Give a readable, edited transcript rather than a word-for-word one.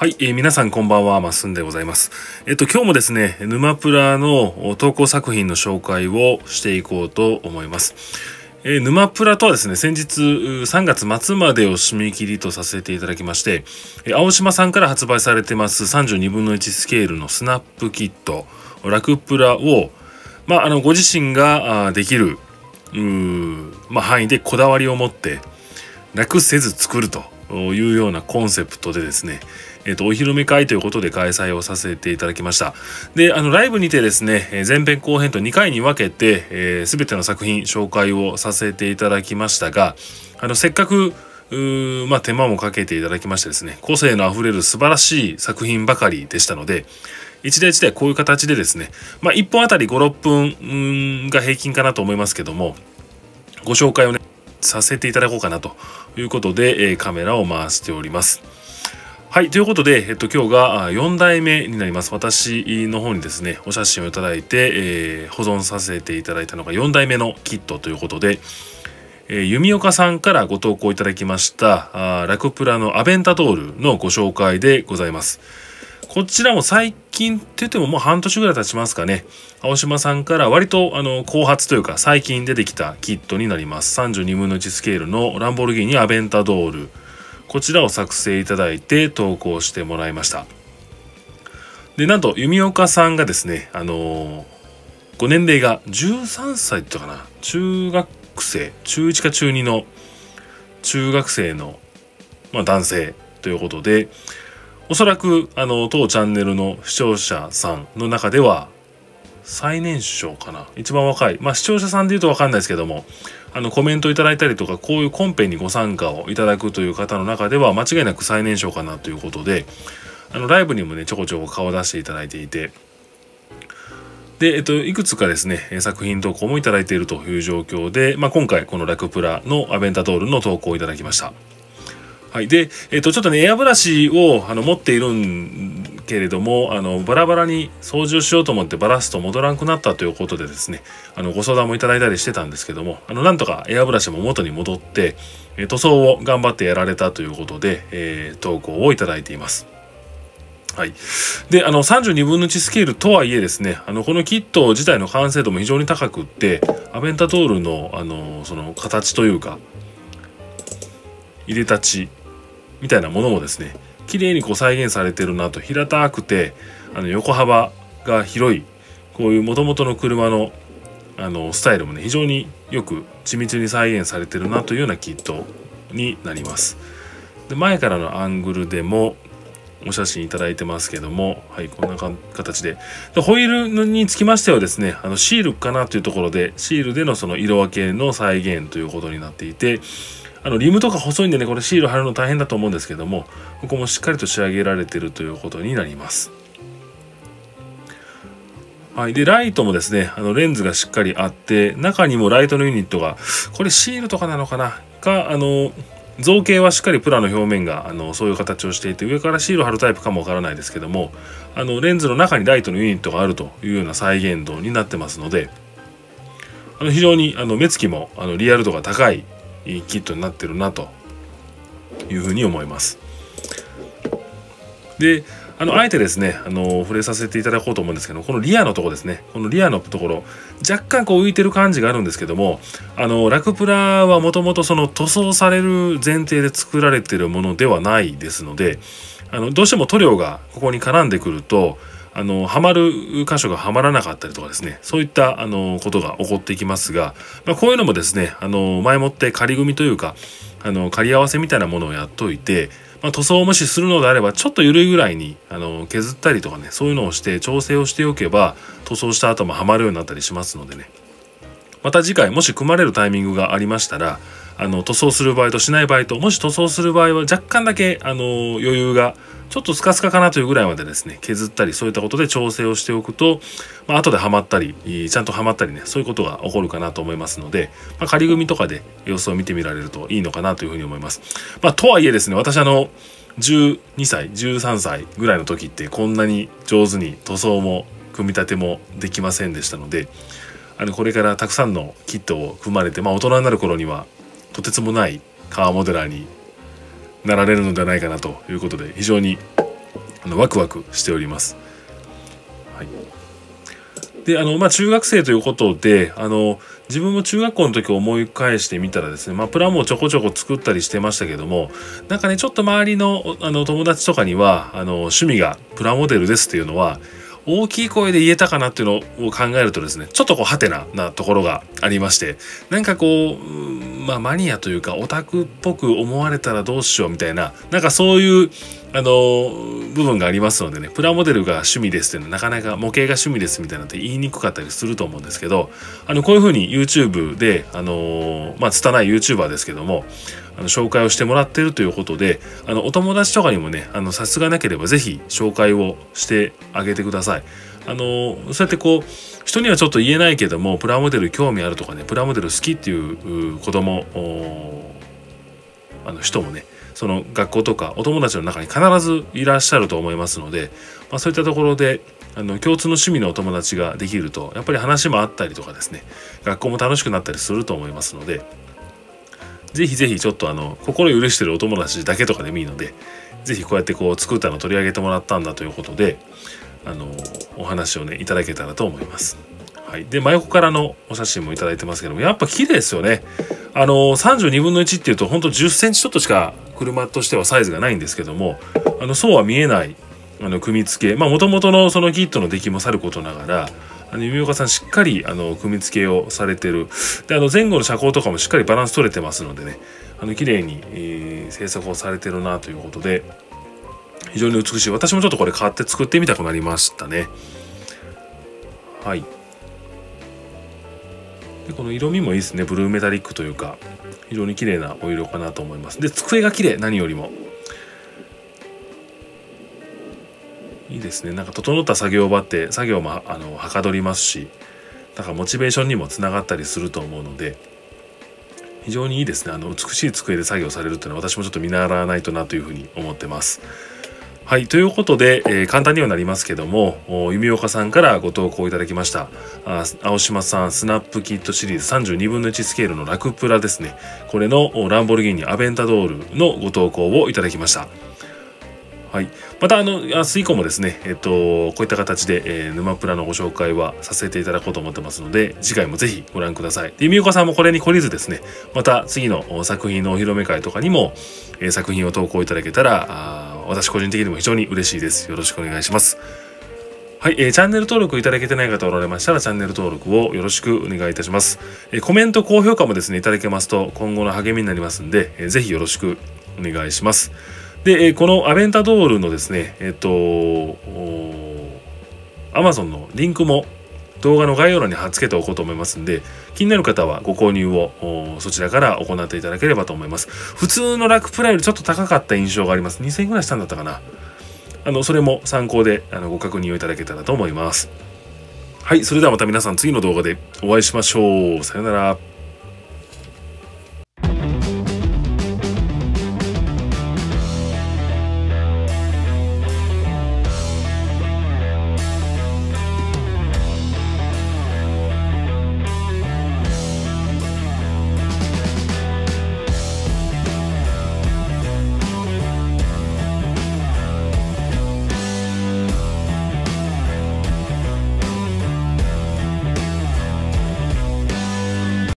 はい、皆さんこんばんは、まっすんでございます。今日もですね、沼プラの投稿作品の紹介をしていこうと思います。沼プラとはですね、先日3月末までを締め切りとさせていただきまして、青島さんから発売されてます32分の1スケールのスナップキット、ラクプラを、ご自身ができる範囲でこだわりを持って楽せず作るというようなコンセプトでですね、お披露目会ということで開催をさせていただきました。で、ライブにてですね、前編後編と2回に分けて、全ての作品紹介をさせていただきましたが、せっかく手間もかけていただきましてですね、個性のあふれる素晴らしい作品ばかりでしたので、一台一台こういう形でですね、1本あたり5、6分が平均かなと思いますけども、ご紹介をね、させていただこうかなということで、カメラを回しております。はい、ということで、今日が4代目になります。私の方にですね、お写真をいただいて、保存させていただいたのが4代目のキットということで、弓岡さんからご投稿いただきましたラクプラのアベンタドールのご紹介でございます。こちらも最近って言ってももう半年ぐらい経ちますかね。青島さんから割と後発というか最近出てきたキットになります。32分の1スケールのランボルギーニアベンタドール。こちらを作成いただいて投稿してもらいました。で、なんと弓岡さんがですね、ご年齢が13歳って言ったかな。中学生、中1か中2の中学生の、男性ということで、おそらく当チャンネルの視聴者さんの中では最年少かな、一番若い、視聴者さんでいうと分かんないですけども、コメントいただいたりとかこういうコンペにご参加をいただくという方の中では間違いなく最年少かなということで、ライブにもねちょこちょこ顔を出していただいていて、でいくつかですね作品投稿もいただいているという状況で、今回このラクプラのアベンタドールの投稿をいただきました。はい、で、ちょっとねエアブラシを持っているんけれどもバラバラに掃除をしようと思ってバラすと戻らなくなったということでですねご相談もいただいたりしてたんですけどもなんとかエアブラシも元に戻って塗装を頑張ってやられたということで、投稿をいただいています。はい、で32分の1スケールとはいえですねこのキット自体の完成度も非常に高くってアベンタドールのその形というか入れ立ちみたいなものもですね綺麗に再現されてるなと。平たくて横幅が広いこういう元々の車のスタイルもね非常によく緻密に再現されてるなというようなキットになります。で、前からのアングルでもお写真いただいてますけども、はい、こんな形でホイールにつきましてはですねシールかなというところでシールでのその色分けの再現ということになっていて、リムとか細いんでねこれシール貼るの大変だと思うんですけどもここもしっかりと仕上げられているということになります。はい、でライトもですねレンズがしっかりあって中にもライトのユニットがこれシールとかなのかな造形はしっかりプラの表面がそういう形をしていて上からシール貼るタイプかもわからないですけどもレンズの中にライトのユニットがあるというような再現度になってますので非常に目つきもリアル度が高いキットになってるなというふうに思います。であえてですね触れさせていただこうと思うんですけどこのリアのところですねこのリアのところ若干浮いてる感じがあるんですけどもラクプラはもともとその塗装される前提で作られているものではないですのでどうしても塗料がここに絡んでくるとはまる箇所がはまらなかったりとかですねそういったことが起こっていきますが、こういうのもですね前もって仮組みというか仮合わせみたいなものをやっといて、塗装をもしするのであればちょっと緩いぐらいに削ったりとかねそういうのをして調整をしておけば塗装した後もはまるようになったりしますのでね、また次回もし組まれるタイミングがありましたら塗装する場合としない場合ともし塗装する場合は若干だけ余裕がちょっとスカスカかなというぐらいまでですね削ったりそういったことで調整をしておくと、後ではまったりちゃんとはまったりねそういうことが起こるかなと思いますので、仮組みとかで様子を見てみられるといいのかなというふうに思います。とはいえですね私12歳13歳ぐらいの時ってこんなに上手に塗装も組み立てもできませんでしたのでこれからたくさんのキットを組まれて、大人になる頃にはとてつもないカーモデラーになられるのではないかなということで非常にワクワクしております。はい。で、中学生ということで、自分も中学校の時を思い返してみたらですね、プラモをちょこちょこ作ったりしてましたけども、なんかね、ちょっと周りの、友達とかには、趣味がプラモデルですっていうのは、大きい声で言えたかなっていうのを考えるとですね、ちょっとハテナなところがありまして、なんかマニアというかオタクっぽく思われたらどうしようみたいな、なんかそういう部分がありますのでね、プラモデルが趣味ですっていうのはなかなか模型が趣味ですみたいなって言いにくかったりすると思うんですけど、こういうふうに YouTube で拙い YouTuber ですけども、紹介をしてもらっているということで、お友達とかにもね、差し支えなければぜひ紹介をしてあげてください。そうやって人にはちょっと言えないけども、プラモデル興味あるとかね、プラモデル好きっていう子供人もね、その学校とかお友達の中に必ずいらっしゃると思いますので、そういったところで共通の趣味のお友達ができると、やっぱり話もあったりとかですね、学校も楽しくなったりすると思いますので、ぜひぜひちょっと心許してるお友達だけとかでもいいので、ぜひこうやって作ったのを取り上げてもらったんだということで、お話をねいただけたらと思います。はい、で真横からのお写真もいただいてますけども、やっぱ綺麗ですよね。32分の1っていうとほんと10センチちょっとしか車としてはサイズがないんですけども、そうは見えない組み付け、もともとのそのキットの出来もさることながら、弓岡さんしっかり組み付けをされてる。で前後の車高とかもしっかりバランス取れてますのでね、綺麗に、制作をされてるなということで、非常に美しい。私もちょっとこれ買って作ってみたくなりましたね。はい。でこの色味もいいですね。ブルーメタリックというか、非常に綺麗なお色かなと思います。で机が綺麗、何よりもいいですね。なんか整った作業場って作業もはかどりますし、なんかモチベーションにもつながったりすると思うので、非常にいいですね。美しい机で作業されるっていうのは私もちょっと見習わないとなというふうに思ってます。はい、ということで、簡単にはなりますけども、弓岡さんからご投稿いただきました青島さんスナップキットシリーズ32分の1スケールのラクプラですね、これのランボルギーニアベンタドールのご投稿をいただきました。はい、また明日以降もですね、こういった形で、沼プラのご紹介はさせていただこうと思ってますので、次回もぜひご覧ください。で弓岡さんもこれに懲りずですね、また次の作品のお披露目会とかにも、作品を投稿いただけたら私個人的にも非常に嬉しいです。よろしくお願いします。はい、チャンネル登録いただけてない方おられましたらチャンネル登録をよろしくお願いいたします。コメント高評価もですねいただけますと今後の励みになりますんで、ぜひよろしくお願いします。で、このアベンタドールのですねAmazon のリンクも動画の概要欄に貼っ付けておこうと思いますんで、気になる方はご購入をそちらから行っていただければと思います。普通のラクプラよりちょっと高かった印象があります。2000円ぐらいしたんだったかな。それも参考でご確認をいただけたらと思います。はい、それではまた皆さん次の動画でお会いしましょう。さよなら。